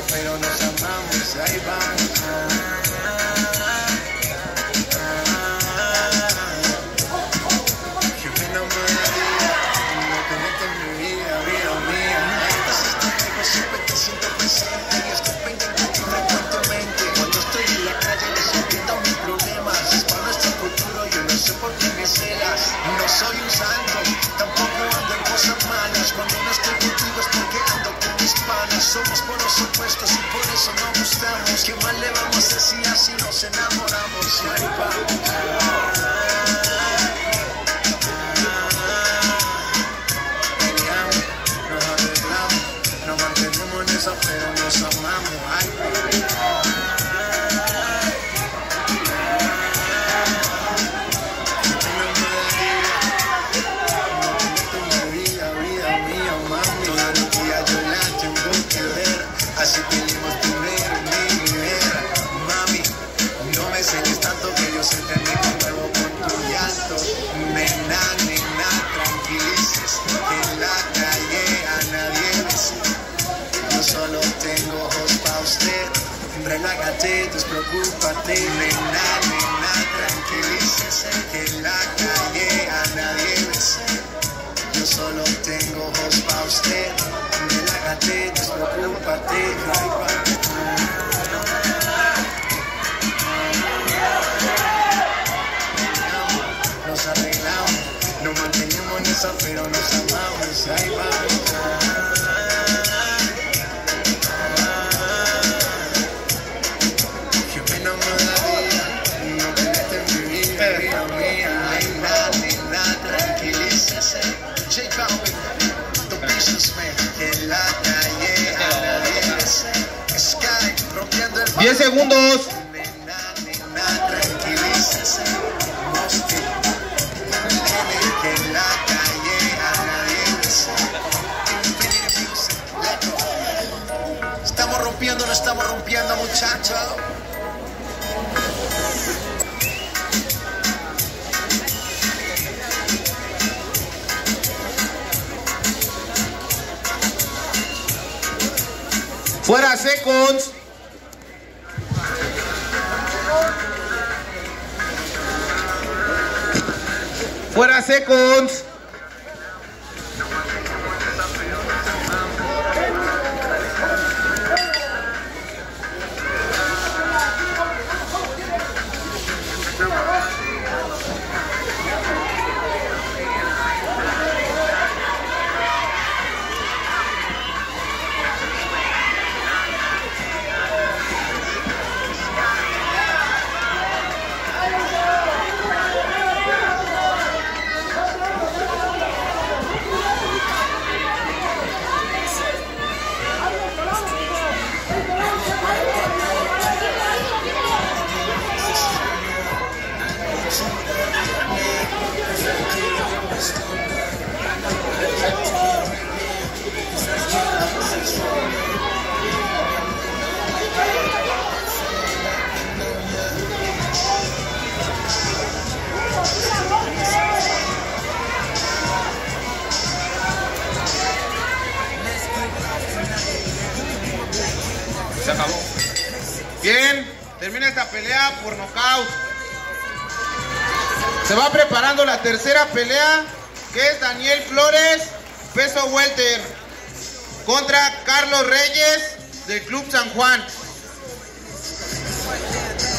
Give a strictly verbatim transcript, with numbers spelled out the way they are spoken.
pero nos amamos, ahí vamos. Que me enamoraría, no tenerte en mi vida, vida mía. Estás conmigo, siempre te siento presente y estoy pendiente de ti frecuentemente. Cuando estoy en la calle resolviendo mis problemas, es para nuestro futuro, yo no sé por qué me celas. No soy un santo, tampoco ando en cosas malas. Cuando no estoy contigo es porque ando con mis panas. Somos por los opuestos y por eso nos gustamos. ¿Qué más le vamos a decir así nos enamoramos? Y ahí vamos. Peleamos, nos arreglamos, nos mantenemos en eso, pero nos amamos. Ay, baby. Así peleamos primero, mi mujer. Mami, no me enseñes tanto que yo siempre me conmuevo con tu llanto. Nena, nena, tranquilices, que en la calle a nadie ves. Yo solo tengo ojos pa' usted. Relájate, despreocúpate. Nena, nena, tranquilices, que en la calle a nadie ves. Yo solo tengo ojos pa' usted. Relájate, despreocúpate. Nos arreglamos, nos mantenemos en esa, pero nos amamos. Ahí vamos. Que me enamoraría, no tenerte en mi vida, vida mía. Ay, nada, ni nada, tranquilícese. J Balvin, the businessman, que en la calle a nadie le sé. Sky, rompiendo el diez segundos. Nena, nena, tranquilícese. Mosque, nene, que en la calle a nadie le sé. Infinity Music, let go. Estamos rompiendo, no estamos rompiendo, muchachos. Fuera seconds. Fuera seconds. Se acabó. Bien, termina esta pelea por nocaut. Se va preparando la tercera pelea, que es Daniel Flores, peso welter, contra Carlos Reyes del Club San Juan.